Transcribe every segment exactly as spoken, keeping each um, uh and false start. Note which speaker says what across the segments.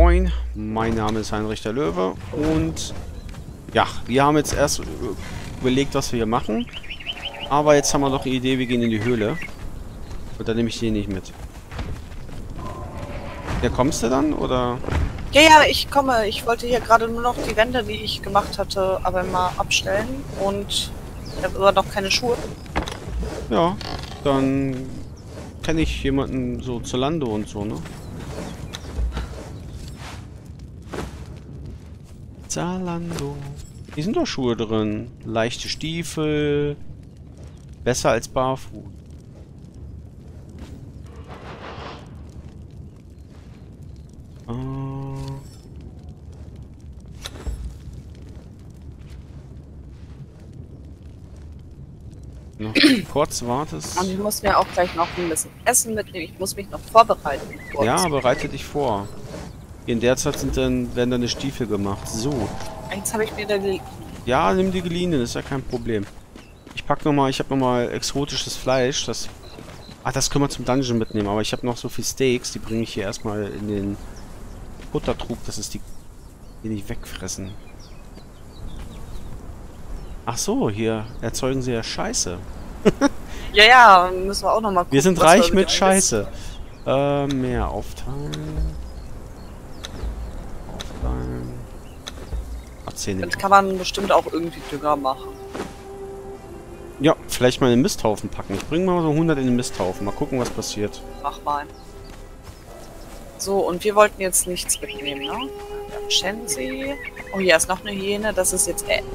Speaker 1: moin, mein Name ist Heinrich der Löwe und ja, wir haben jetzt erst überlegt, was wir hier machen, aber jetzt haben wir doch die Idee, wir gehen in die Höhle und dann nehme ich den nicht mit. Ja, kommst du dann, oder?
Speaker 2: Ja, ja, ich komme. Ich wollte hier gerade nur noch die Wände, die ich gemacht hatte, aber mal abstellen und ich habe aber noch keine Schuhe.
Speaker 1: Ja, dann kenne ich jemanden so Zalando und so, ne? Zalando. Hier sind doch Schuhe drin. Leichte Stiefel. Besser als barfuß. Äh. Noch kurz wartest.
Speaker 2: Und ich muss mir auch gleich noch ein bisschen Essen mitnehmen. Ich muss mich noch vorbereiten. Kurz.
Speaker 1: Ja, bereite dich vor. In der Zeit sind dann, werden deine Stiefel gemacht. So.
Speaker 2: Jetzt habe ich mir da die...
Speaker 1: Ja, nimm die geliehene, ist ja kein Problem. Ich pack nochmal, ich habe nochmal exotisches Fleisch. Das. Ah, das können wir zum Dungeon mitnehmen, aber ich habe noch so viel Steaks, die bringe ich hier erstmal in den Buttertrug, das ist die. Die nicht wegfressen. Ach so, hier erzeugen sie ja Scheiße.
Speaker 2: Ja, ja, müssen wir auch nochmal gucken.
Speaker 1: Wir sind reich mit Scheiße. Äh, mehr aufteilen. Aufteilen. Erzählen.
Speaker 2: Das kann man bestimmt auch irgendwie Dünger machen.
Speaker 1: Ja, vielleicht mal in den Misthaufen packen. Ich bringe mal so hundert in den Misthaufen. Mal gucken, was passiert.
Speaker 2: Mach mal. So, und wir wollten jetzt nichts mitnehmen, ne? Wir haben Shenzi. Oh, hier ist noch eine Hyäne. Das ist jetzt Ed.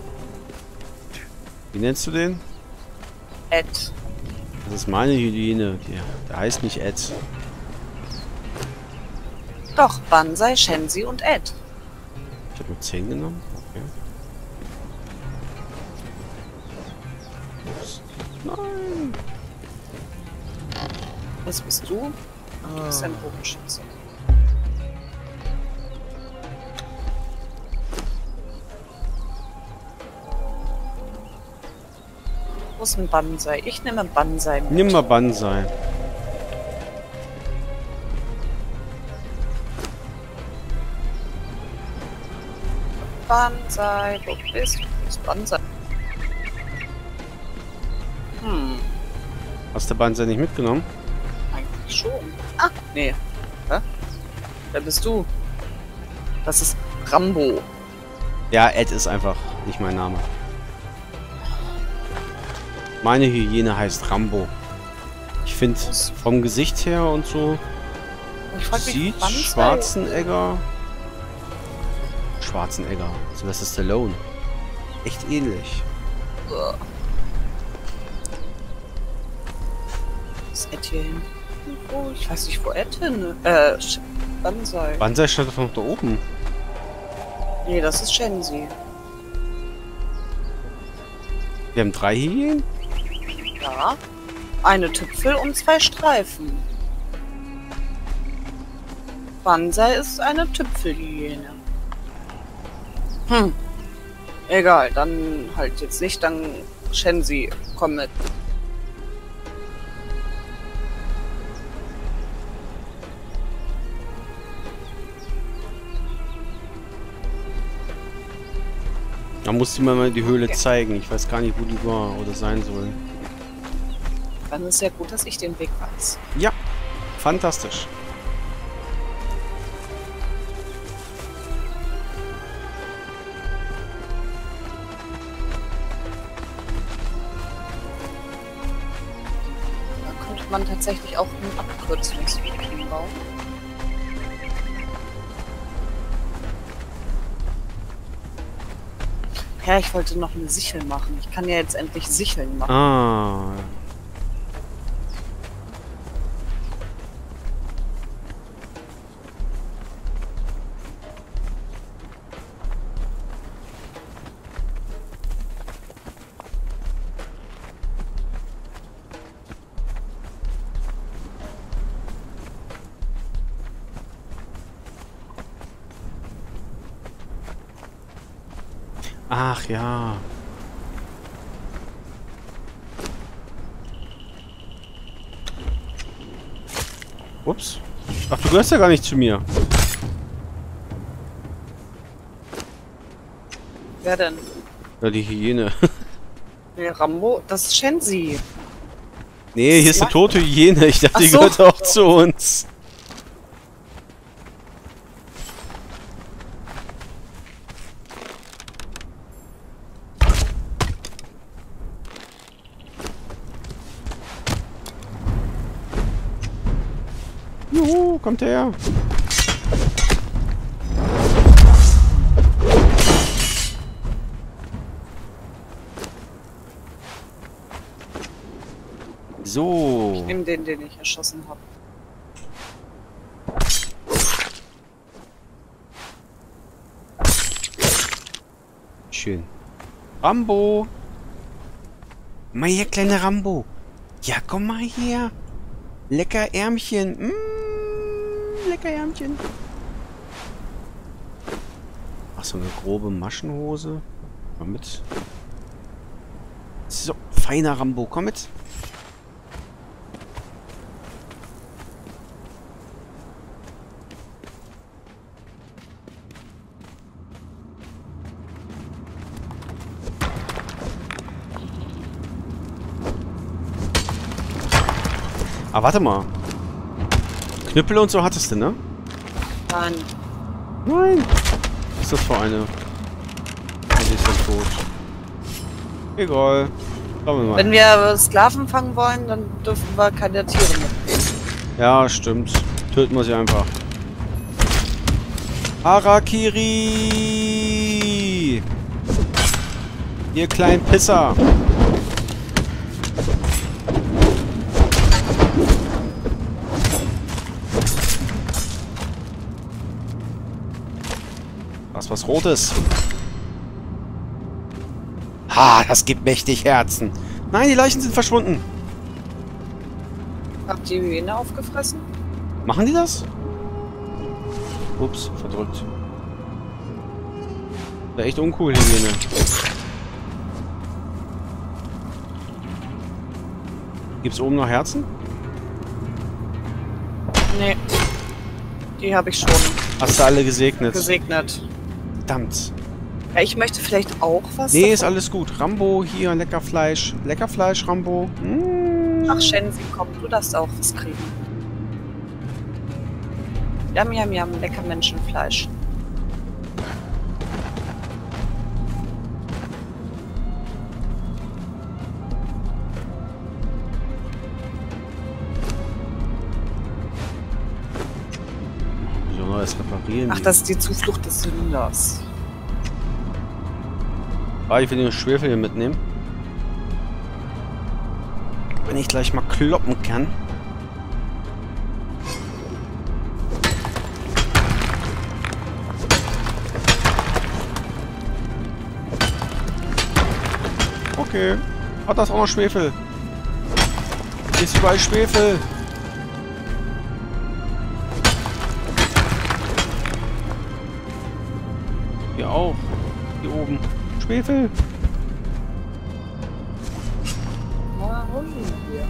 Speaker 1: Wie nennst du den?
Speaker 2: Ed.
Speaker 1: Das ist meine Hyäne. Der, der heißt nicht Ed.
Speaker 2: Doch, Banzai, Shenzi und Ed.
Speaker 1: Ich habe nur zehn genommen. Okay. Ups. Nein.
Speaker 2: Was bist du? Du bist ein Bogenschütze. Wo ist ein Banzai? Ich nehme Banzai mit.
Speaker 1: Nimm mal Banzai.
Speaker 2: Banzai, wo bist du? Wo ist Banzai? Hm,
Speaker 1: Hast du Banzai nicht mitgenommen?
Speaker 2: eigentlich schon. Ah, nee. Hä? Wer bist du? Das ist Rambo.
Speaker 1: Ja, Ed ist einfach nicht mein Name. Meine Hyäne heißt Rambo. Ich finde vom Gesicht her und so
Speaker 2: Ich frag mich,
Speaker 1: sieht
Speaker 2: Banzai-
Speaker 1: Schwarzenegger Schwarzenegger, Sylvester Stallone echt ähnlich.
Speaker 2: Uah. Ist Ed hier hin? Oh, ich weiß nicht, wo Ed hin. Äh, Sch- Banzai.
Speaker 1: Banzai stand doch noch da oben.
Speaker 2: Nee, das ist Shenzi.
Speaker 1: Wir haben drei Hyänen?
Speaker 2: Ja. Eine Tüpfel und zwei Streifen. Banzai ist eine Tüpfelhyäne. Hm. Egal, dann halt jetzt nicht, dann Shenzi, komm mit.
Speaker 1: Da musste mir mal die Höhle
Speaker 2: Okay.
Speaker 1: zeigen. Ich weiß gar nicht, wo die war oder sein soll.
Speaker 2: Dann ist ja gut, dass ich den Weg weiß.
Speaker 1: Ja, fantastisch.
Speaker 2: Da könnte man tatsächlich auch einen Abkürzungsweg hinbauen. Ja, ich wollte noch eine Sichel machen. Ich kann ja jetzt endlich Sicheln machen.
Speaker 1: Ah. Ach ja. Ups. Ach, du gehörst ja gar nicht zu mir.
Speaker 2: Wer denn?
Speaker 1: Ja, die Hyäne.
Speaker 2: Nee, Rambo? Das ist Shenzi.
Speaker 1: Nee, hier ist eine tote Hyäne. Ich dachte,
Speaker 2: Ach
Speaker 1: die
Speaker 2: so.
Speaker 1: gehört auch zu uns. Juhu, kommt her. So.
Speaker 2: Ich nehme den, den ich erschossen habe.
Speaker 1: Schön. Rambo. Mal hier, kleine Rambo. Ja, komm mal hier. Lecker Ärmchen. Mmh, lecker Ärmchen. Ach, so eine grobe Maschenhose. Komm mit. So, feiner Rambo. Komm mit. Ah, warte mal. Knüppel und so hattest du, ne?
Speaker 2: Nein.
Speaker 1: Nein. Was ist das für eine? Oh, die ist dann tot. Egal. Schauen wir mal.
Speaker 2: Wenn wir Sklaven fangen wollen, dann dürfen wir keine Tiere mitnehmen.
Speaker 1: Ja, stimmt. Töten wir sie einfach. Harakiri! Ihr kleinen Pisser! Was was Rotes? Ha, das gibt mächtig Herzen. Nein, die Leichen sind verschwunden.
Speaker 2: Habt ihr die Hyäne aufgefressen?
Speaker 1: Machen die das? Ups, verdrückt. Wäre echt uncool, Hyäne. Gibt's oben noch Herzen?
Speaker 2: Nee. Die habe ich schon
Speaker 1: Hast du alle gesegnet?
Speaker 2: gesegnet.
Speaker 1: Verdammt.
Speaker 2: Ja, ich möchte vielleicht auch was.
Speaker 1: Nee,
Speaker 2: davon.
Speaker 1: ist alles gut. Rambo, hier, lecker Fleisch. Lecker Fleisch, Rambo. Mm.
Speaker 2: Ach, Shenzi, komm, du darfst auch was kriegen. Jam, jam, jam, lecker Menschenfleisch.
Speaker 1: Wie soll man das reparieren?
Speaker 2: Ach, das ist die Zuflucht des Sünders.
Speaker 1: Ah, ich will den Schwefel hier mitnehmen. Wenn ich gleich mal kloppen kann. Okay. Hat das auch noch Schwefel? Hier ist überall Schwefel. Hier auch. Hier oben. Schwefel.
Speaker 2: Warum hier?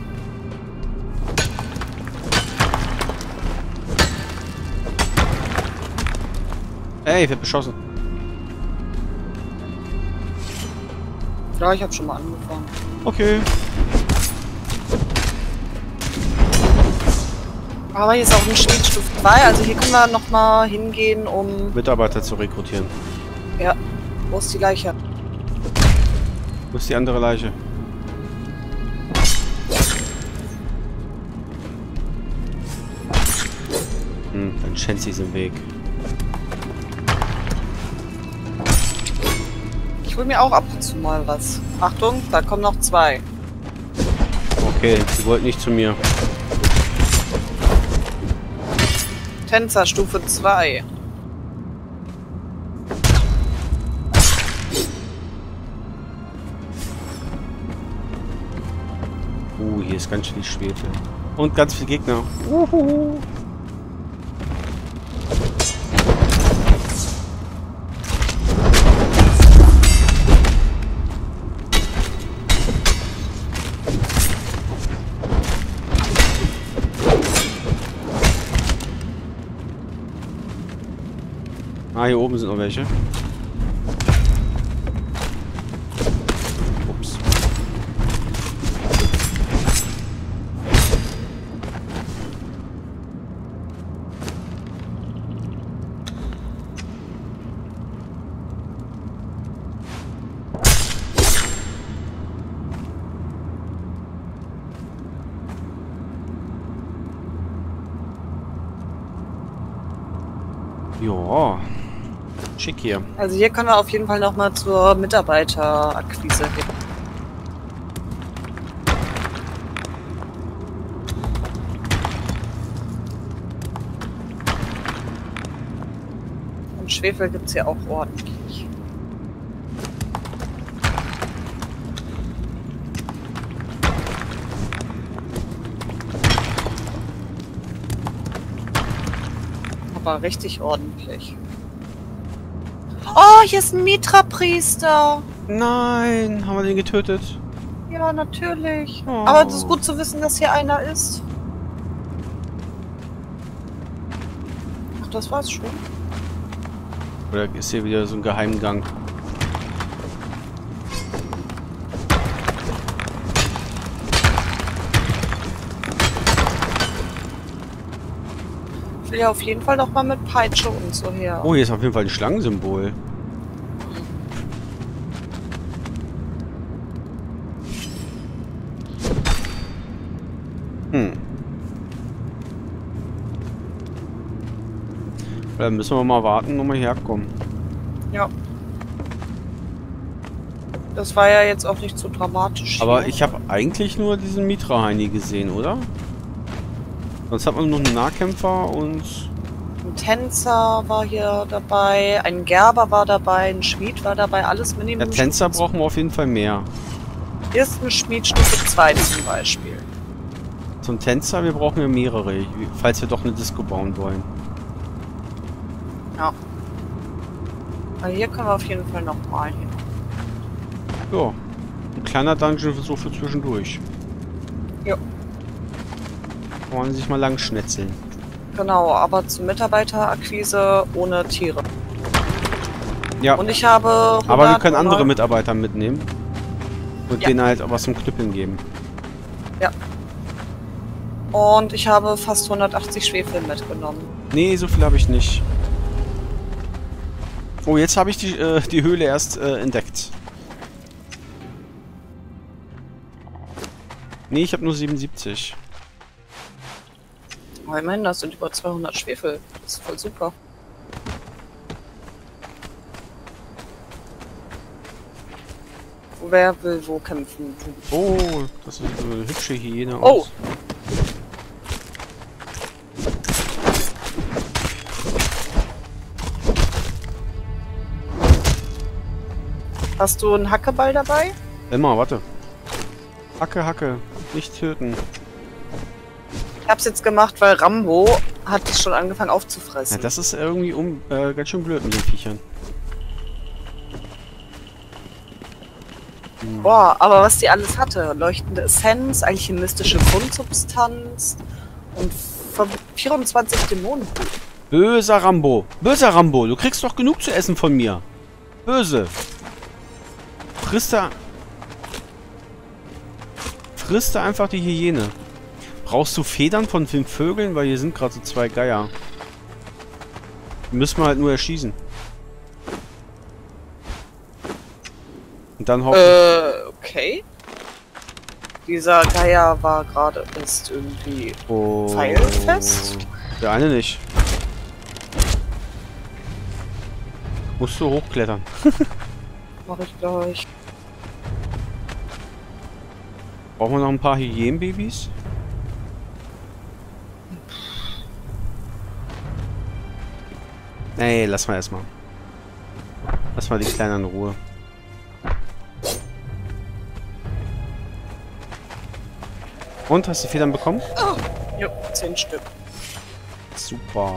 Speaker 1: Ey, ich werd beschossen.
Speaker 2: Ja, ich habe schon mal angefangen.
Speaker 1: Okay.
Speaker 2: Aber hier ist auch ein Schmiedstufe zwei, also hier können wir nochmal hingehen, um...
Speaker 1: Mitarbeiter zu rekrutieren.
Speaker 2: Ja, wo ist die Leiche?
Speaker 1: Wo ist die andere Leiche? Hm, dann Shenzi ist im Weg.
Speaker 2: Ich hol mir auch ab und zu mal was. Achtung, da kommen noch zwei.
Speaker 1: Okay, sie wollten nicht zu mir.
Speaker 2: Tänzer Stufe zwei.
Speaker 1: Uh, hier ist ganz viel Schwefel. Und ganz viele Gegner. Uhuhu. Ah, hier oben sind noch welche. Ja. Schick hier.
Speaker 2: Also hier können wir auf jeden Fall noch mal zur Mitarbeiterakquise hin. Und Schwefel gibt es ja auch ordentlich. Aber richtig ordentlich. Oh, hier ist ein Mitra-Priester.
Speaker 1: Nein, haben wir den getötet?
Speaker 2: Ja, natürlich.
Speaker 1: Oh.
Speaker 2: Aber es ist gut zu wissen, dass hier einer ist. Ach, das war's schon.
Speaker 1: Oder ist hier wieder so ein Geheimgang?
Speaker 2: Ich will ja auf jeden Fall noch mal mit Peitsche und so her.
Speaker 1: Oh, hier ist auf jeden Fall ein Schlangensymbol. Hm. Dann müssen wir mal warten und mal herkommen.
Speaker 2: Ja. Das war ja jetzt auch nicht so dramatisch.
Speaker 1: Aber
Speaker 2: hier.
Speaker 1: ich habe eigentlich nur diesen Mitra-Heini gesehen, oder? Sonst hat man noch einen Nahkämpfer und...
Speaker 2: Ein Tänzer war hier dabei, ein Gerber war dabei, ein Schmied war dabei, alles Minimum.
Speaker 1: Der Tänzer
Speaker 2: Stufe
Speaker 1: brauchen wir auf jeden Fall mehr.
Speaker 2: Hier ist ein Schmied Stufe zwei zum Beispiel.
Speaker 1: Zum Tänzer, wir brauchen ja mehrere, falls wir doch eine Disco bauen wollen.
Speaker 2: Ja. Aber hier können wir auf jeden Fall noch mal hin.
Speaker 1: Ja. Ein kleiner Dungeon so für zwischendurch.
Speaker 2: Ja.
Speaker 1: Kann man sich mal lang schnetzeln.
Speaker 2: Genau, aber zur Mitarbeiterakquise ohne Tiere.
Speaker 1: Ja.
Speaker 2: Und ich habe...
Speaker 1: Aber wir können
Speaker 2: hundert
Speaker 1: andere Mitarbeiter mitnehmen. Und
Speaker 2: Ja.
Speaker 1: denen halt was zum Knüppeln geben.
Speaker 2: Ja. Und ich habe fast hundertachtzig Schwefel mitgenommen.
Speaker 1: Nee, so viel habe ich nicht. Oh, jetzt habe ich die, äh, die Höhle erst äh, entdeckt. Nee, ich habe nur siebenundsiebzig.
Speaker 2: Aber immerhin, das sind über zweihundert Schwefel. Das ist voll super. Wer will wo kämpfen?
Speaker 1: Oh, das ist so eine hübsche Hyäne
Speaker 2: Oh!
Speaker 1: aus.
Speaker 2: Hast du einen Hackeball dabei?
Speaker 1: Immer, warte. Hacke, Hacke. Nicht töten.
Speaker 2: Ich hab's jetzt gemacht, weil Rambo hat es schon angefangen aufzufressen.
Speaker 1: Ja, das ist irgendwie um, äh, ganz schön blöd mit den Viechern. Hm.
Speaker 2: Boah, aber was die alles hatte. Leuchtende Essenz, alchemistische Grundsubstanz und vierundzwanzig Dämonen.
Speaker 1: Böser Rambo. Böser Rambo. Du kriegst doch genug zu essen von mir. Böse. Frisst er... Frisst er einfach die Hyäne. Brauchst du Federn von den Vögeln? Weil hier sind gerade so zwei Geier. Die müssen wir halt nur erschießen. Und dann hoffen...
Speaker 2: Äh, okay. Dieser Geier war gerade, ist irgendwie
Speaker 1: Oh,
Speaker 2: pfeilfest.
Speaker 1: der eine nicht. Musst du hochklettern.
Speaker 2: Mach ich gleich.
Speaker 1: Brauchen wir noch ein paar Hyänenbabys? Nee, lass mal erstmal. Lass mal die Kleinen in Ruhe. Und, hast du Federn bekommen?
Speaker 2: Jo, zehn Stück.
Speaker 1: Super.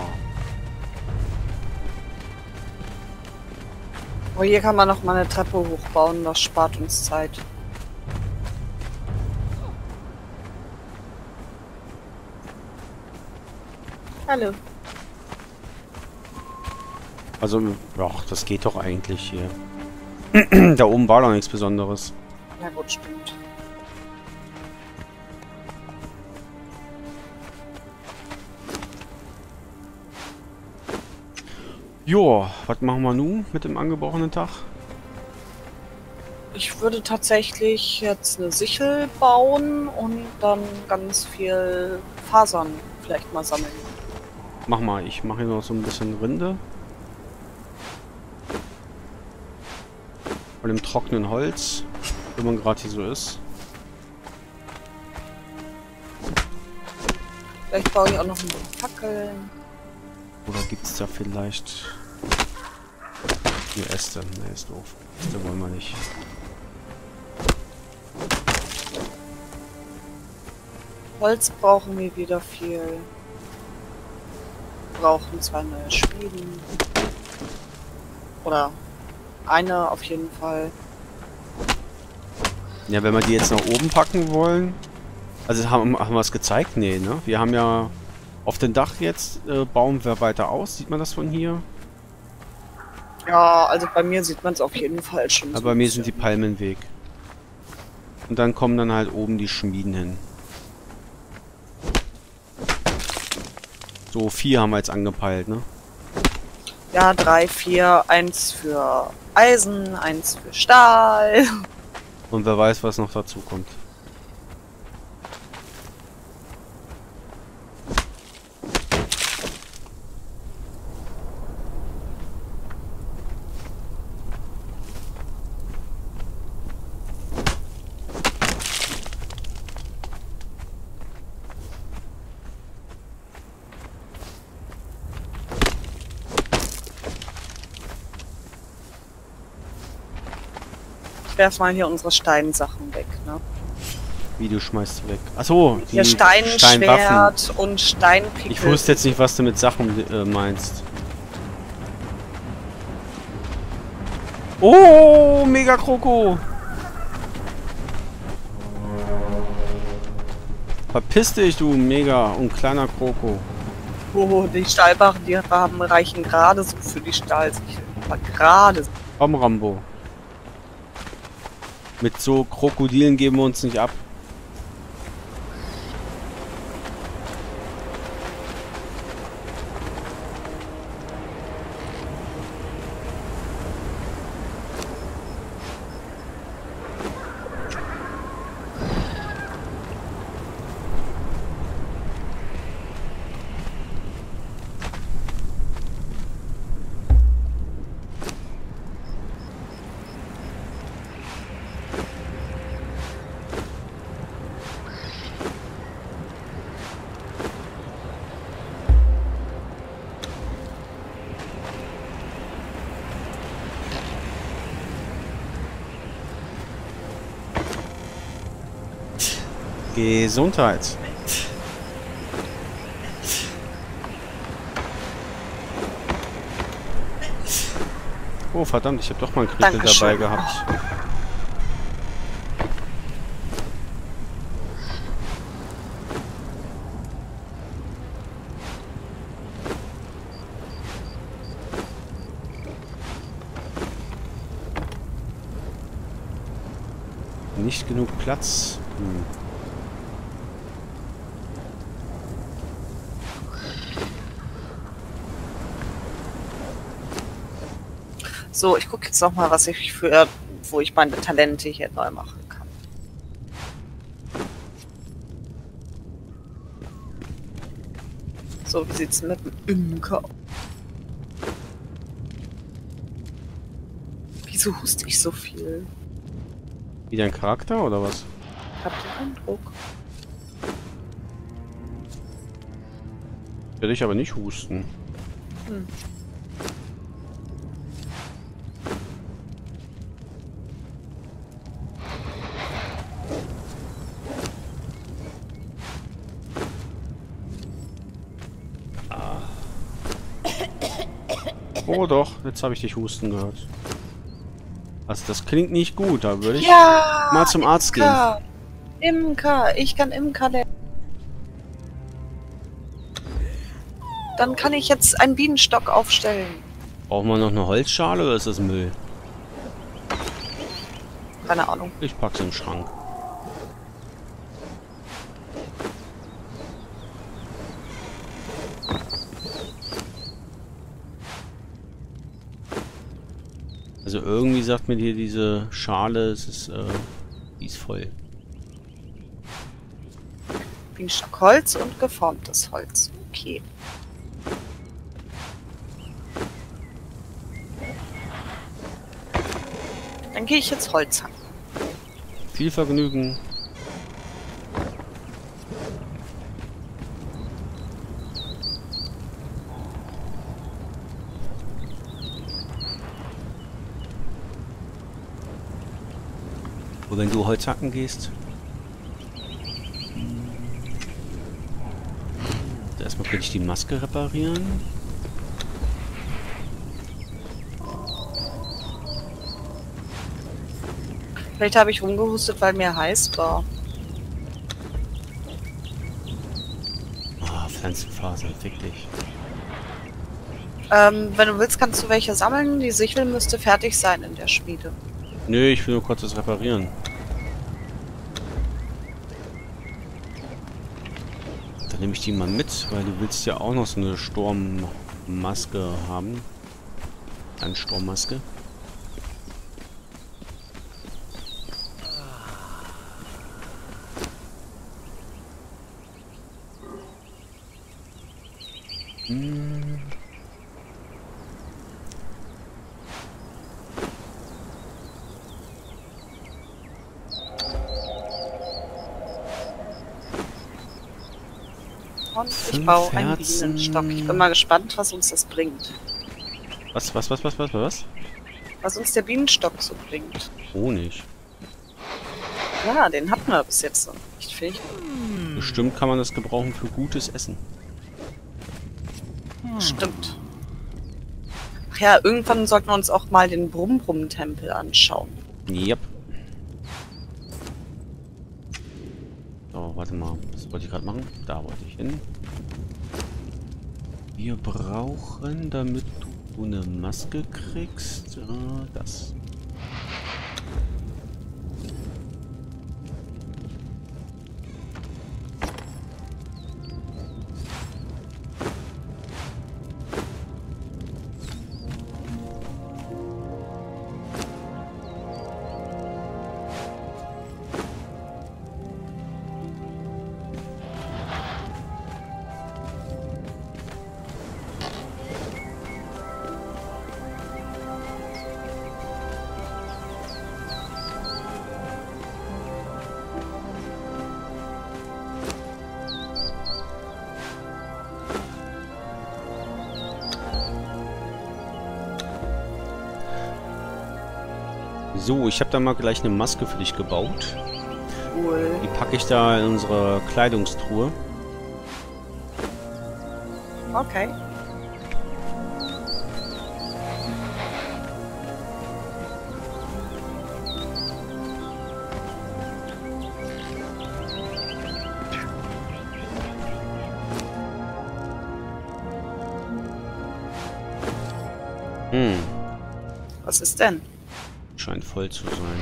Speaker 2: Oh, hier kann man noch mal eine Treppe hochbauen, das spart uns Zeit. Hallo.
Speaker 1: Also, ja, das geht doch eigentlich hier. Da oben war doch nichts Besonderes.
Speaker 2: Ja gut, stimmt.
Speaker 1: Joa, was machen wir nun mit dem angebrochenen Tag?
Speaker 2: Ich würde tatsächlich jetzt eine Sichel bauen und dann ganz viel Fasern vielleicht mal sammeln.
Speaker 1: Mach mal, ich mache hier noch so ein bisschen Rinde. Von dem trockenen Holz, wenn man gerade hier so ist.
Speaker 2: Vielleicht baue ich auch noch ein paar Fackeln.
Speaker 1: Oder gibt es da vielleicht... Ne, Äste. Ne, ist doof. Äste wollen wir nicht.
Speaker 2: Holz brauchen wir wieder viel. Wir brauchen zwei neue Schmieden. Oder eine auf jeden Fall.
Speaker 1: Ja, wenn wir die jetzt nach oben packen wollen... Also haben, haben wir es gezeigt? Nee, ne? Wir haben ja auf dem Dach jetzt, äh, bauen wir weiter aus. Sieht man das von hier?
Speaker 2: Ja, also bei mir sieht man es auf jeden Fall schon.
Speaker 1: Aber
Speaker 2: so
Speaker 1: bei mir
Speaker 2: ein
Speaker 1: sind die
Speaker 2: bisschen.
Speaker 1: Palmen weg. Und dann kommen dann halt oben die Schmieden hin. So, vier haben wir jetzt angepeilt, ne?
Speaker 2: Ja, drei, vier, eins für Eisen, eins für Stahl.
Speaker 1: Und wer weiß, was noch dazu kommt.
Speaker 2: Ich werf mal hier unsere Steinsachen weg, ne?
Speaker 1: Wie, du schmeißt sie weg? Achso, die
Speaker 2: Hier
Speaker 1: Steinwaffen.
Speaker 2: Steinschwert und Steinpickel.
Speaker 1: Ich wusste jetzt nicht, was du mit Sachen äh, meinst. Oh, Mega Kroko! Verpiss dich, du Mega und kleiner Kroko.
Speaker 2: Oh, die Stahlbarren, die haben, reichen gerade so für die Stahlsichel. Aber gerade.
Speaker 1: Komm, Rambo. Mit so Krokodilen geben wir uns nicht ab. Gesundheit. Oh verdammt, ich habe doch mal einen Knüppel
Speaker 2: Dankeschön.
Speaker 1: dabei gehabt. Nicht genug Platz. Hm.
Speaker 2: So, ich gucke jetzt noch mal, was ich für, wo ich meine Talente hier neu machen kann. So, wie sieht's mit dem Imker aus? Wieso huste ich so viel?
Speaker 1: Wie dein Charakter oder was?
Speaker 2: Ich hab den Eindruck.
Speaker 1: Werde ich aber nicht husten.
Speaker 2: Hm.
Speaker 1: Oh doch, jetzt habe ich dich husten gehört. Also das klingt nicht gut, da würde ich
Speaker 2: Ja,
Speaker 1: mal zum Arzt gehen.
Speaker 2: Imker. Imker, ich kann Imker lernen. Dann kann ich jetzt einen Bienenstock aufstellen.
Speaker 1: Brauchen wir noch eine Holzschale oder ist das Müll?
Speaker 2: Keine Ahnung.
Speaker 1: Ich pack's im Schrank. Also irgendwie sagt mir hier diese Schale, es ist, äh, die ist voll.
Speaker 2: Bienenstock Holz und geformtes Holz. Okay. Dann Dann gehe ich jetzt Holz hacken.
Speaker 1: Viel Vergnügen. Wo, wenn du Holz hacken gehst? Erstmal könnte ich die Maske reparieren.
Speaker 2: Vielleicht habe ich rumgehustet, weil mir heiß war.
Speaker 1: Ah, oh, Pflanzenfaser, fick dich.
Speaker 2: Ähm, wenn du willst, kannst du welche sammeln. Die Sichel müsste fertig sein in der Schmiede.
Speaker 1: Nö, ich will nur kurz das reparieren. Dann nehme ich die mal mit, weil du willst ja auch noch so eine Sturmmaske haben. Eine Sturmmaske. Hm.
Speaker 2: Und ich
Speaker 1: Fünf
Speaker 2: baue einen
Speaker 1: Herzen.
Speaker 2: Bienenstock. Ich bin mal gespannt, was uns das bringt.
Speaker 1: Was, was, was, was, was, was?
Speaker 2: Was uns der Bienenstock so bringt.
Speaker 1: Honig.
Speaker 2: Ja, den hatten wir bis jetzt noch nicht. Finde ich.
Speaker 1: Bestimmt kann man das gebrauchen für gutes Essen.
Speaker 2: Stimmt. Ach ja, irgendwann sollten wir uns auch mal den Brumm-Brumm-Tempel anschauen.
Speaker 1: Yep. So, warte mal. Was wollte ich gerade machen? Da wollte ich hin. Wir brauchen, damit du eine Maske kriegst, äh, das. So, ich habe da mal gleich eine Maske für dich gebaut.
Speaker 2: Cool.
Speaker 1: Die packe ich da in unsere Kleidungstruhe.
Speaker 2: Okay.
Speaker 1: Hm,
Speaker 2: Was ist denn?
Speaker 1: scheint voll zu sein.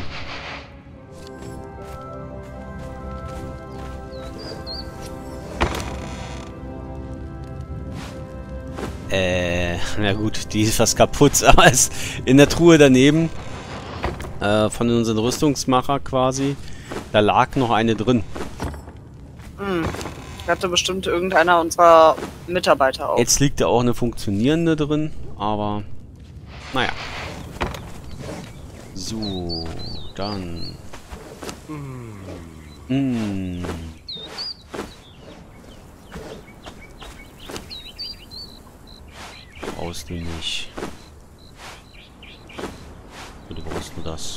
Speaker 1: Äh, na gut, die ist fast kaputt, aber ist in der Truhe daneben äh, von unseren Rüstungsmacher quasi. Da lag noch eine drin.
Speaker 2: Hm. Hatte bestimmt irgendeiner unserer Mitarbeiter auf.
Speaker 1: Jetzt liegt da auch eine funktionierende drin, aber naja. So, dann. Mm. Brauchst du nicht. Du brauchst nur das.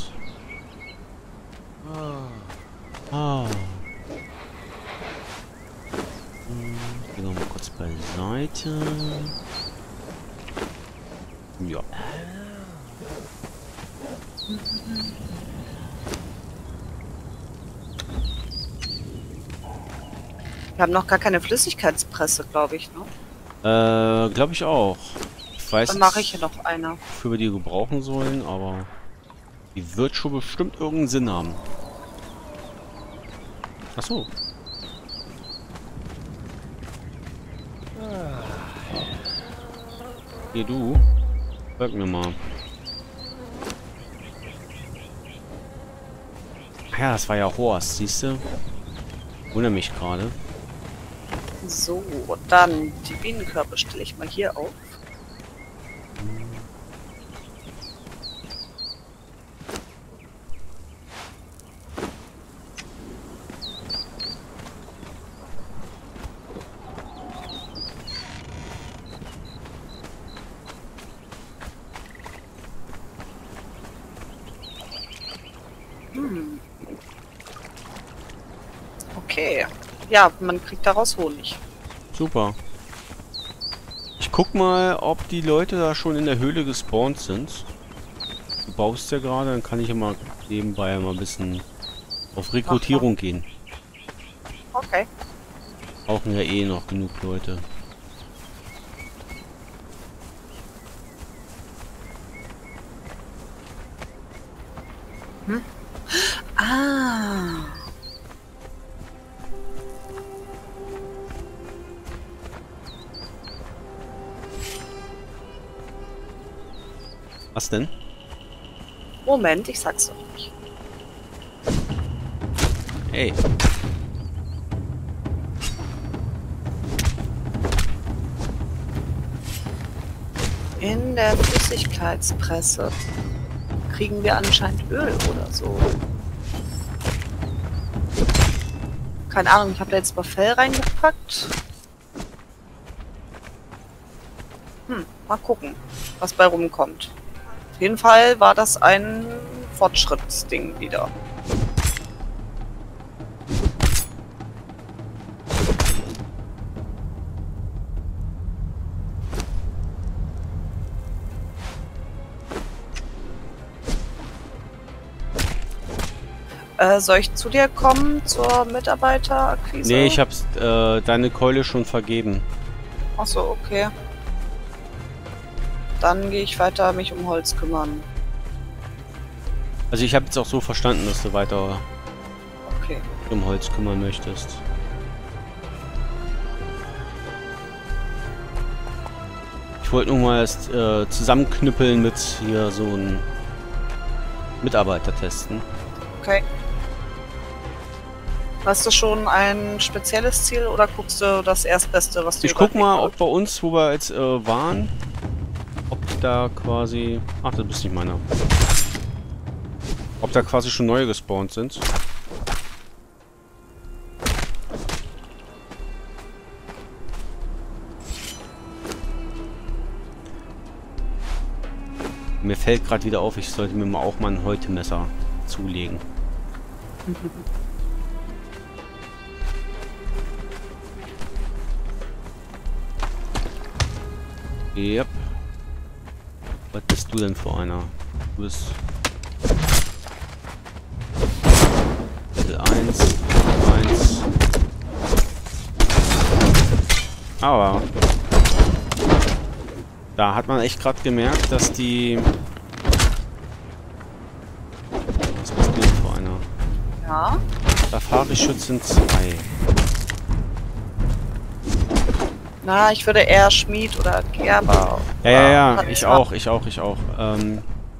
Speaker 1: Ah. Hm, gehen wir mal kurz beiseite. Ja.
Speaker 2: Wir haben noch gar keine Flüssigkeitspresse, glaube ich, ne?
Speaker 1: Äh, glaube ich auch. Ich weiß
Speaker 2: Dann mache ich hier noch eine.
Speaker 1: wofür wir die gebrauchen sollen, aber die wird schon bestimmt irgendeinen Sinn haben. Ach so. Hier, du. Folg mir mal. Ja, das war ja Horst, siehst du? Wundere mich gerade.
Speaker 2: So, dann die Bienenkörper stelle ich mal hier auf. Hm. Okay. Ja, man kriegt daraus Honig.
Speaker 1: Super. Ich guck mal, ob die Leute da schon in der Höhle gespawnt sind. Du baust ja gerade, dann kann ich ja mal nebenbei mal ein bisschen auf Rekrutierung gehen.
Speaker 2: Okay.
Speaker 1: Brauchen ja eh noch genug Leute.
Speaker 2: Hm? Ah.
Speaker 1: Was denn?
Speaker 2: Moment, ich sag's doch nicht.
Speaker 1: Hey.
Speaker 2: In der Flüssigkeitspresse kriegen wir anscheinend Öl oder so. Keine Ahnung, ich habe da jetzt mal Fell reingepackt. Hm, mal gucken, was bei rumkommt. Auf jeden Fall war das ein Fortschrittsding wieder. Äh, soll ich zu dir kommen zur Mitarbeiterakquise?
Speaker 1: Nee, ich hab's äh, deine Keule schon vergeben.
Speaker 2: Achso, okay. Dann gehe ich weiter mich um Holz kümmern.
Speaker 1: Also ich habe jetzt auch so verstanden, dass du weiter
Speaker 2: Okay.
Speaker 1: um Holz kümmern möchtest. Ich wollte nur mal das äh, Zusammenknüppeln mit hier so ein Mitarbeiter testen.
Speaker 2: Okay. Hast du schon ein spezielles Ziel oder guckst du das Erstbeste, was du
Speaker 1: Ich guck mal,
Speaker 2: überlegt
Speaker 1: ob bei uns, wo wir jetzt äh, waren, ob da quasi... Ach, das bist nicht meiner. Ob da quasi schon neue gespawnt sind. Mir fällt gerade wieder auf, ich sollte mir mal auch mal ein Häutemesser zulegen. Yep. Was bist du denn für einer? Du bist... Level eins, eins. Aber... Da hat man echt gerade gemerkt, dass die... Was bist du denn für einer?
Speaker 2: Ja.
Speaker 1: Safari-Schützen zwei.
Speaker 2: Na, ich würde eher Schmied oder Gerber.
Speaker 1: Ja, ja, ja,
Speaker 2: Hat
Speaker 1: ich
Speaker 2: zwar-
Speaker 1: auch, ich auch, ich auch. Ähm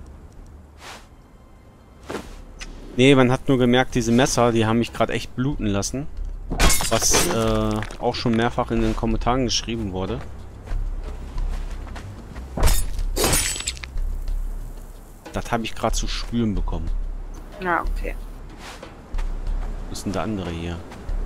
Speaker 1: nee, man hat nur gemerkt, diese Messer, die haben mich gerade echt bluten lassen. Was äh, auch schon mehrfach in den Kommentaren geschrieben wurde. Das habe ich gerade zu spüren bekommen.
Speaker 2: Ja, okay.
Speaker 1: Wo ist denn der andere hier?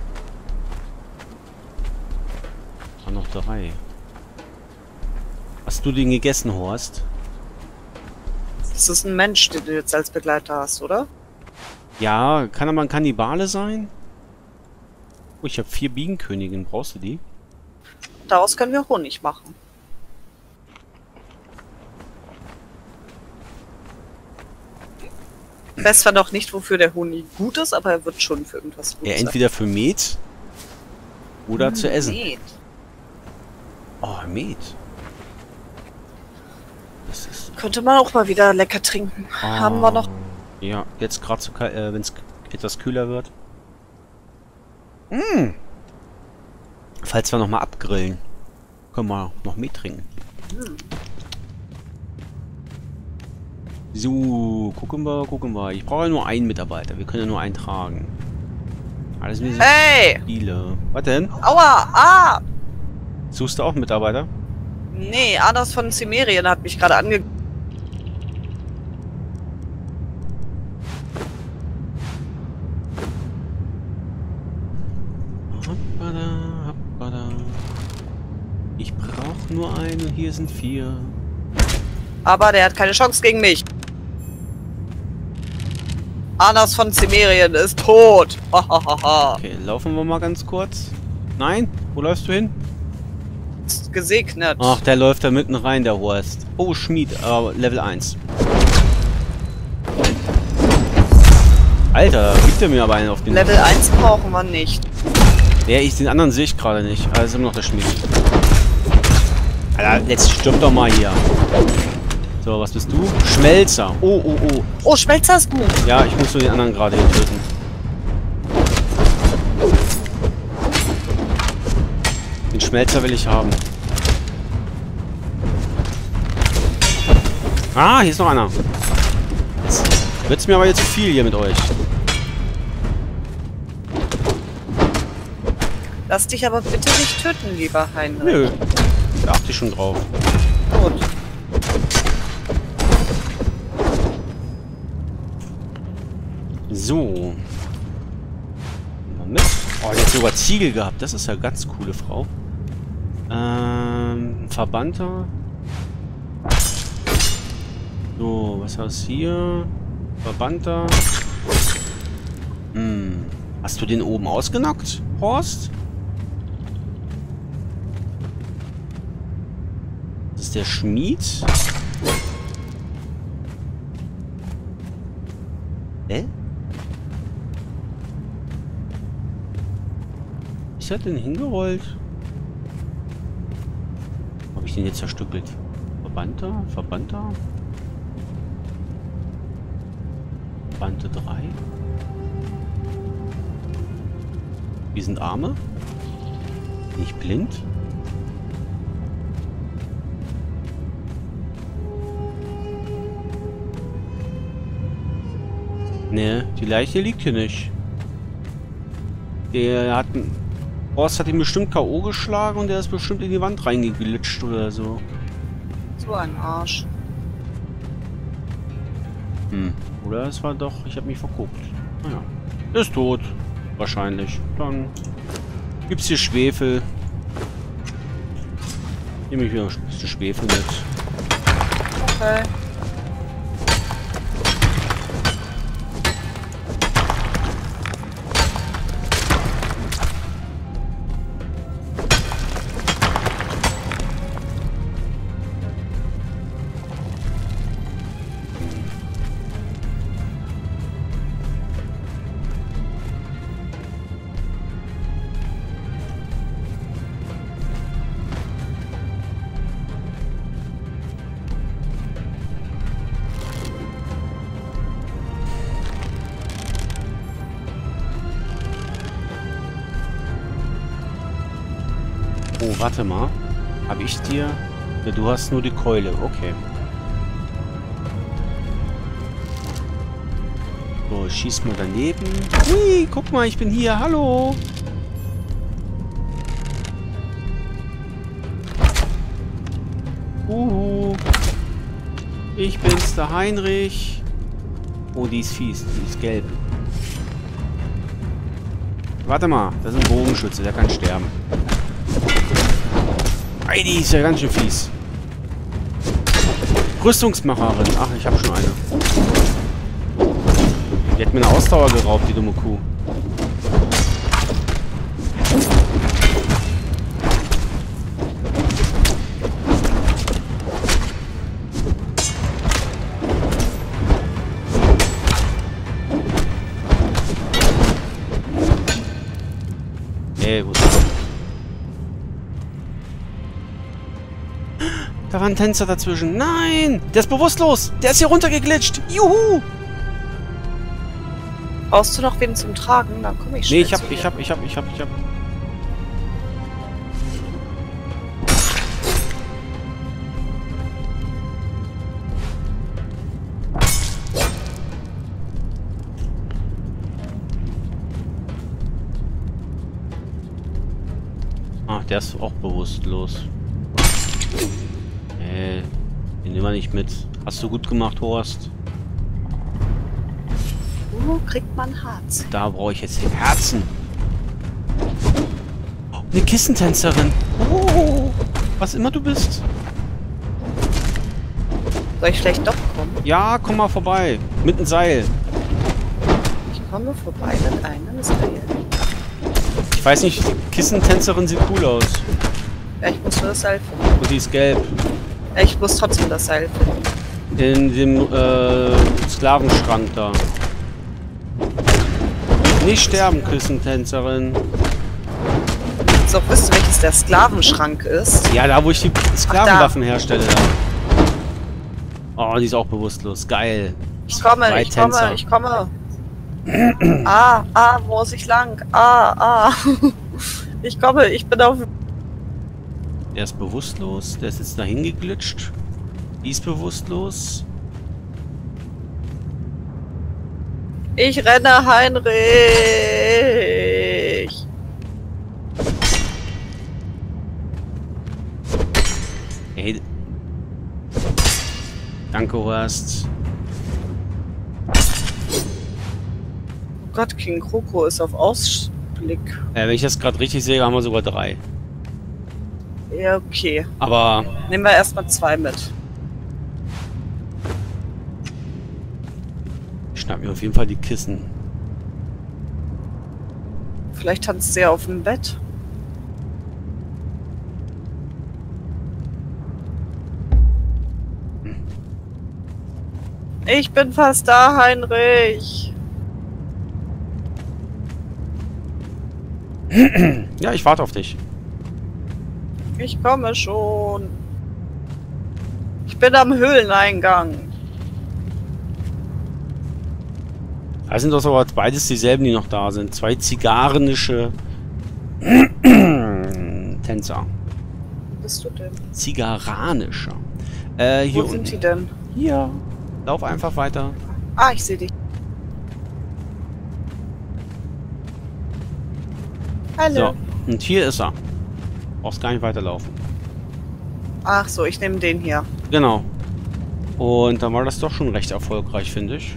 Speaker 1: War noch drei. Hast du den gegessen, Horst?
Speaker 2: Das ist ein Mensch, den du jetzt als Begleiter hast, oder?
Speaker 1: Ja, kann aber ein Kannibale sein? Oh, ich habe vier Bienenköniginnen. Brauchst du die?
Speaker 2: Daraus können wir Honig machen. Ich weiß zwar noch nicht, wofür der Honig gut ist, aber er wird schon für irgendwas gut
Speaker 1: Ja,
Speaker 2: sein.
Speaker 1: entweder für Met oder
Speaker 2: Hm,
Speaker 1: zu essen.
Speaker 2: Met.
Speaker 1: Oh, Met. Das ist...
Speaker 2: Könnte man auch mal wieder lecker trinken.
Speaker 1: Oh,
Speaker 2: Haben wir noch...
Speaker 1: Ja, jetzt gerade so kalt, äh, wenn es etwas kühler wird. Mm. Falls wir noch mal abgrillen, können wir noch Met trinken.
Speaker 2: Hm.
Speaker 1: So, gucken wir, gucken wir. Ich brauche ja nur einen Mitarbeiter. Wir können ja nur einen tragen. Alles mir
Speaker 2: Hey!
Speaker 1: viele. Was denn?
Speaker 2: Aua! Ah!
Speaker 1: Suchst du auch einen Mitarbeiter?
Speaker 2: Nee, Anas von Cimerien hat mich gerade ange...
Speaker 1: Hoppala, hoppala. Ich brauche nur einen und hier sind vier.
Speaker 2: Aber der hat keine Chance gegen mich. Anas von Cimmerien ist tot.
Speaker 1: Okay, laufen wir mal ganz kurz. Nein? Wo läufst du hin?
Speaker 2: Ist gesegnet.
Speaker 1: Ach, der läuft da mitten rein, der Horst. Oh, Schmied, äh, Level eins. Alter, gibt er mir aber einen auf den...
Speaker 2: Level eins brauchen wir nicht.
Speaker 1: Ja, ich, den anderen sehe ich gerade nicht. Also immer noch der Schmied. Alter, jetzt stirb doch mal hier. So, was bist du? Schmelzer. Oh, oh, oh.
Speaker 2: Oh, Schmelzer ist gut.
Speaker 1: Ja, ich muss nur den anderen gerade hier töten. Den Schmelzer will ich haben. Ah, hier ist noch einer. Jetzt wird's mir aber jetzt zu viel hier mit euch.
Speaker 2: Lass dich aber bitte nicht töten, lieber Heinrich.
Speaker 1: Nö. Da achte ich schon drauf.
Speaker 2: Gut.
Speaker 1: So. Mal mit. Oh, der hat sogar Ziegel gehabt. Das ist ja ganz coole Frau. Ähm, Verbannter. So, was hast du hier? Verbannter. Hm. Hast du den oben ausgenockt, Horst? Das ist der Schmied. Hä? Ist er denn hingerollt? Habe ich den jetzt zerstückelt? Verbannter? Verbannter? Verbannte drei. Wie sind Arme? Bin ich blind? Ne, die Leiche liegt hier nicht. Der hat... Horst hat ihn bestimmt K O geschlagen und der ist bestimmt in die Wand reingeglitscht oder so.
Speaker 2: So ein Arsch.
Speaker 1: Hm. Oder es war doch... Ich habe mich verguckt. Naja. Ist tot. Wahrscheinlich. Dann gibt's hier Schwefel. Nehme ich wieder ein bisschen Schwefel mit.
Speaker 2: Okay.
Speaker 1: Oh, warte mal. Habe ich dir... Ja, du hast nur die Keule. Okay. So, schieß mal daneben. Hui, guck mal, ich bin hier. Hallo. Uhu. Ich bin's, der Heinrich. Oh, die ist fies. Die ist gelb. Warte mal, das ist ein Bogenschütze. Der kann sterben. Ey, die ist ja ganz schön fies. Rüstungsmacherin. Ach, ich habe schon eine. Die hat mir eine Ausdauer geraubt, die dumme Kuh. Ey, wo ist das? Da war ein Tänzer dazwischen. Nein! Der ist bewusstlos! Der ist hier runtergeglitscht! Juhu!
Speaker 2: Brauchst du noch wen zum Tragen? Dann komme ich schnell.
Speaker 1: Nee, ich hab,
Speaker 2: zu
Speaker 1: ich
Speaker 2: dir.
Speaker 1: hab, ich hab, ich hab, ich hab. Ach, der ist auch bewusstlos. Äh, den nehmen wir nicht mit. Hast du gut gemacht, Horst.
Speaker 2: Wo kriegt man Harz?
Speaker 1: Da brauche ich jetzt den Herzen. Oh, eine Kissentänzerin. Oh, was immer du bist.
Speaker 2: Soll ich vielleicht doch kommen?
Speaker 1: Ja, komm mal vorbei. Mit einem Seil.
Speaker 2: komme vorbei mit einem Seil.
Speaker 1: Ich weiß nicht, die Kissentänzerin sieht cool aus.
Speaker 2: Ja, ich muss nur das Seil finden.
Speaker 1: Und die ist gelb.
Speaker 2: Ja, ich muss trotzdem das Seil finden.
Speaker 1: In dem äh, Sklavenschrank da. Nicht sterben, Kissentänzerin.
Speaker 2: So, wisst ihr, welches der Sklavenschrank ist?
Speaker 1: Ja, da wo ich die Sklavenwaffen herstelle. Da. Oh, die ist auch bewusstlos. Geil.
Speaker 2: Ich komme,
Speaker 1: Zwei
Speaker 2: ich
Speaker 1: Tänzer.
Speaker 2: komme, ich komme. ah, ah, wo muss ich lang? Ah, ah. ich komme, ich bin auf...
Speaker 1: Der ist bewusstlos. Der ist jetzt dahin geglitscht. Die ist bewusstlos.
Speaker 2: Ich renne, Heinrich!
Speaker 1: Ey. Danke, Horst.
Speaker 2: Oh Gott, King Kroko ist auf Ausblick.
Speaker 1: Äh, wenn ich das gerade richtig sehe, haben wir sogar drei.
Speaker 2: Ja, okay.
Speaker 1: Aber...
Speaker 2: Nehmen wir erstmal zwei mit.
Speaker 1: Ich schnapp mir auf jeden Fall die Kissen.
Speaker 2: Vielleicht tanzt sie auf dem Bett. Ich bin fast da, Heinrich.
Speaker 1: Ja, ich warte auf dich.
Speaker 2: Ich komme schon. Ich bin am Höhleneingang.
Speaker 1: Da sind doch aber beides dieselben, die noch da sind. Zwei zigarrenische Tänzer.
Speaker 2: Wo bist du denn?
Speaker 1: Zigarranischer. Äh, hier
Speaker 2: Wo sind
Speaker 1: unten.
Speaker 2: die denn?
Speaker 1: Hier. Lauf einfach weiter.
Speaker 2: Ah, ich sehe dich. Hallo.
Speaker 1: So, und hier ist er. Brauchst gar nicht weiterlaufen.
Speaker 2: Ach so, ich nehme den hier.
Speaker 1: Genau. Und dann war das doch schon recht erfolgreich, finde ich.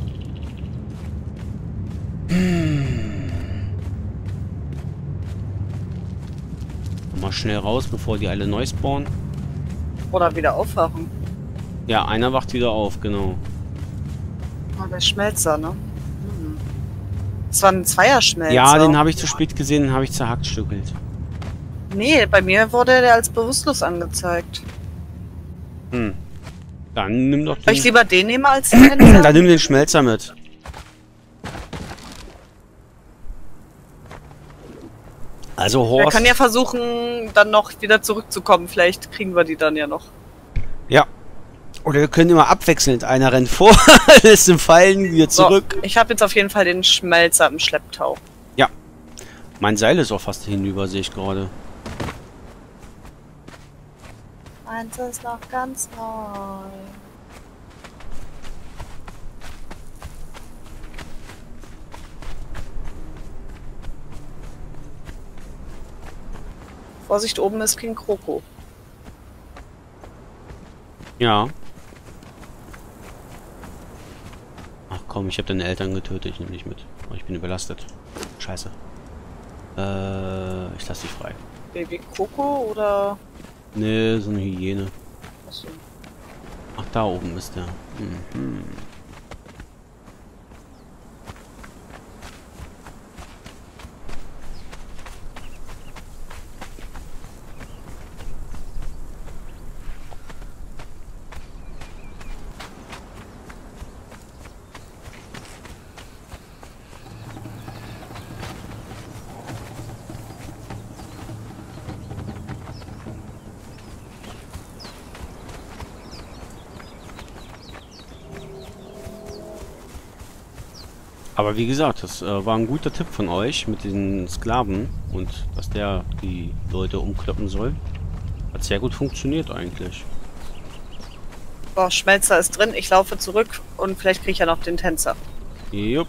Speaker 1: Mal schnell raus, bevor die alle neu spawnen.
Speaker 2: Oder wieder aufwachen.
Speaker 1: Ja, einer wacht wieder auf, genau.
Speaker 2: Oh, der Schmelzer, ne? Hm. Das war ein Zweierschmelzer.
Speaker 1: Ja, den habe ich zu spät gesehen, den habe ich zerhackstückelt.
Speaker 2: Nee, bei mir wurde der als bewusstlos angezeigt.
Speaker 1: Hm. Dann nimm doch
Speaker 2: Soll
Speaker 1: den...
Speaker 2: ich lieber den nehmen als den Tänzer?
Speaker 1: Dann nimm den Schmelzer mit. Also
Speaker 2: Wir
Speaker 1: Horst...
Speaker 2: können ja versuchen, dann noch wieder zurückzukommen. Vielleicht kriegen wir die dann ja noch.
Speaker 1: Ja. Oder wir können immer abwechselnd. Einer rennt vor, lässt im Fallen, wieder zurück.
Speaker 2: So, ich habe jetzt auf jeden Fall den Schmelzer im Schlepptau.
Speaker 1: Ja. Mein Seil ist auch fast hinüber, sehe ich gerade.
Speaker 2: Eins ist noch ganz neu. Vorsicht, oben ist King Kroko.
Speaker 1: Ja. Ach komm, ich habe deine Eltern getötet, ich nehme dich mit. Oh, ich bin überlastet. Scheiße. Äh, ich lasse dich frei.
Speaker 2: Baby Kroko oder...
Speaker 1: Ne, so eine Hyäne.
Speaker 2: Achso.
Speaker 1: Ach, da oben ist der. Mhm. Aber wie gesagt, das äh, war ein guter Tipp von euch mit den Sklaven und dass der die Leute umkloppen soll. Hat sehr gut funktioniert eigentlich.
Speaker 2: Boah, Schmelzer ist drin. Ich laufe zurück und vielleicht kriege ich ja noch den Tänzer.
Speaker 1: Jupp.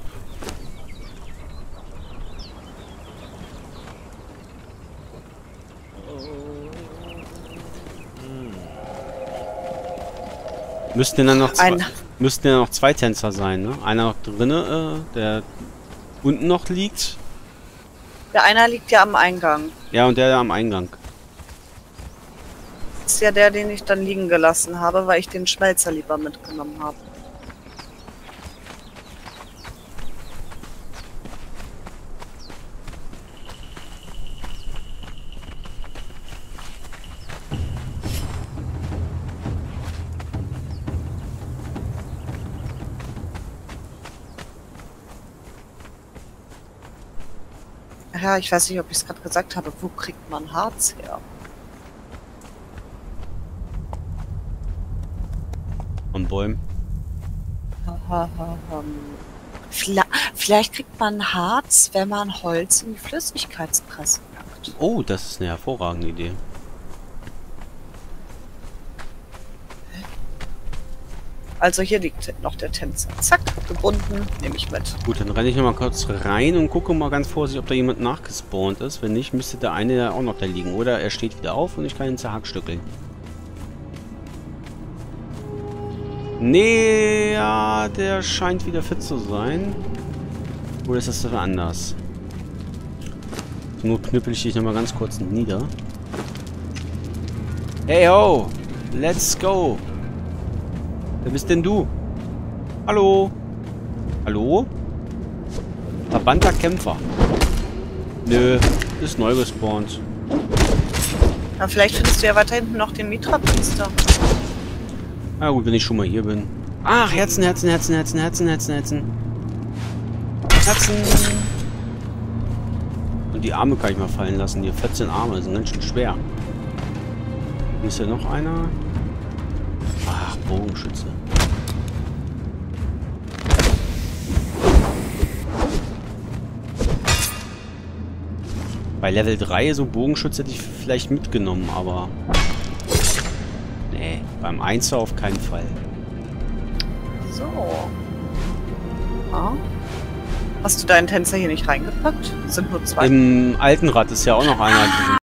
Speaker 1: Müssten dann noch zwei,
Speaker 2: Ein-
Speaker 1: müssten ja noch zwei Tänzer sein, ne? Einer noch drinne, äh, der unten noch liegt.
Speaker 2: Der einer liegt ja am Eingang.
Speaker 1: Ja, und der am Eingang.
Speaker 2: Das ist ja der, den ich dann liegen gelassen habe, weil ich den Schmelzer lieber mitgenommen habe. ja, ich weiß nicht, ob ich es gerade gesagt habe. Wo kriegt man Harz her?
Speaker 1: Von Bäumen.
Speaker 2: Vielleicht, vielleicht kriegt man Harz, wenn man Holz in die Flüssigkeitspresse packt.
Speaker 1: Oh, das ist eine hervorragende Idee.
Speaker 2: Also hier liegt noch der Tänzer. Zack, gebunden, nehme ich mit.
Speaker 1: Gut, dann renne ich noch mal kurz rein und gucke mal ganz vorsichtig, ob da jemand nachgespawnt ist. Wenn nicht, müsste der eine ja auch noch da liegen. Oder er steht wieder auf und ich kann ihn zerhackstückeln. Nee, ja, der scheint wieder fit zu sein. Oder ist das anders? Nur knüppel ich dich noch mal ganz kurz nieder. Hey ho! Let's go! Wer bist denn du? Hallo? Hallo? Verbannter Kämpfer. Nö, ist neu gespawnt.
Speaker 2: Na, vielleicht findest du ja weiter hinten noch den Mitra-Priester.
Speaker 1: Na gut, wenn ich schon mal hier bin. Ach, Herzen, Herzen, Herzen, Herzen, Herzen, Herzen, Herzen. Herzen. Und die Arme kann ich mal fallen lassen. Die vierzehn Arme sind ganz schön schwer. Hier ist ja noch einer. Ach, Bogenschütze. Bei Level drei so Bogenschütze hätte ich vielleicht mitgenommen, aber... Nee, beim Einser auf keinen Fall.
Speaker 2: So. Ah. Hast du deinen Tänzer hier nicht reingepackt? Es sind nur zwei.
Speaker 1: Im Altenrad ist ja auch noch einer.